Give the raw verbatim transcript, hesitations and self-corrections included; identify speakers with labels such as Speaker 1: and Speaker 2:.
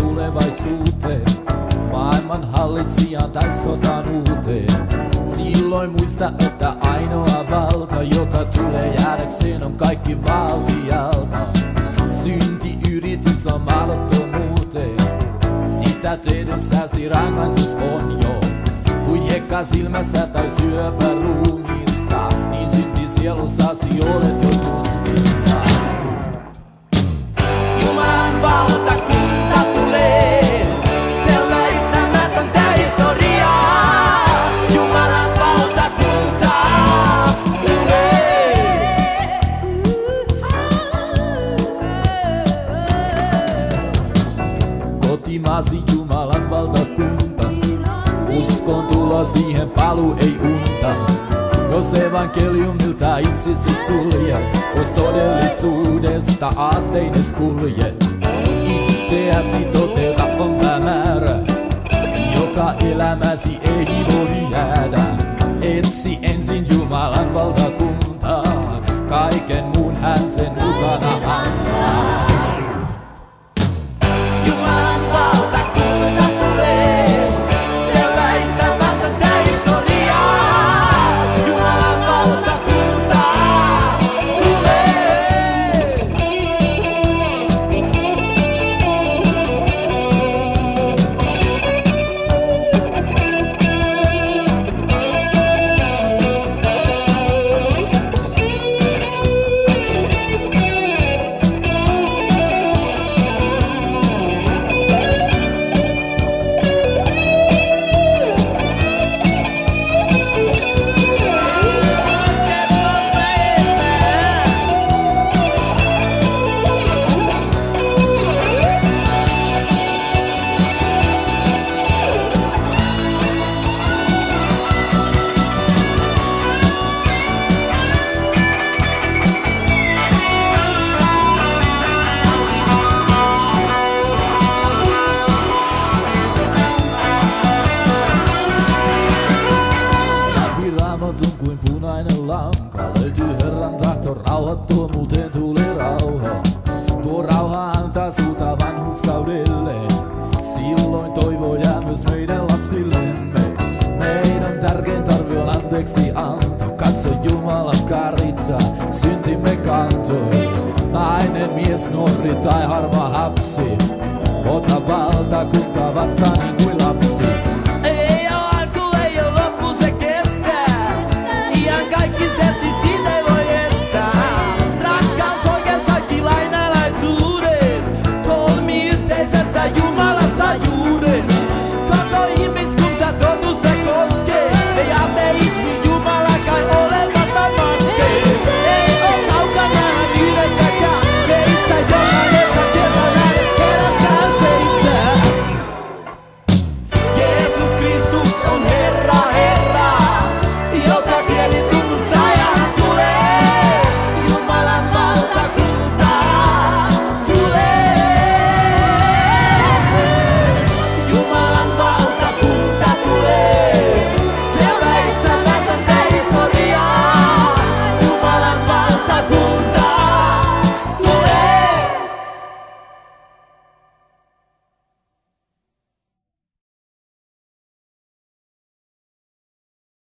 Speaker 1: tulevaisuuteen. Maailman hallitsijan tai sotaan uuteen. Silloin muista, että ainoa valta, joka tulee jäädäkseen, on kaikki valtialta. Synti yritys on mahdottomuuteen. Sitä tehdessäsi rangaistus on jo. Kuin hiekka silmässä tai syöpä ruumiissa, niin synti sielussasi olet jo tuskissa. Jumalan valtakunta tulee, se on väistämätöntä historiaa. Jumalan valtakunta tulee. Kotimaasi Jumalan valtakunta. Uskon tulo siihen paluu ei unta. Jos evankeliumilta itsesi suljet, pois todellisuudesta aatteines kuljet. Itseäsi toteuta on päämäärä, joka elämäsi ei voi jäädä. Etsi ensin Jumalan valtakuntaa, kaiken muun hän sen mukana antaa. Jumalan valtakunta tulee. Kuin punainen lanka löytyy Herran tahto, rauhattomuuteen tulee rauha. Tuo rauha antaa suuta vanhurskaudelle, silloin toivo jää myös meidän lapsillemme. Meidän tärkein tarve on anteeksi anto, katso Jumalan karitsa, syntimme kantoi. Nainen, mies, nuori tai harmaa hapsi, ota valta kun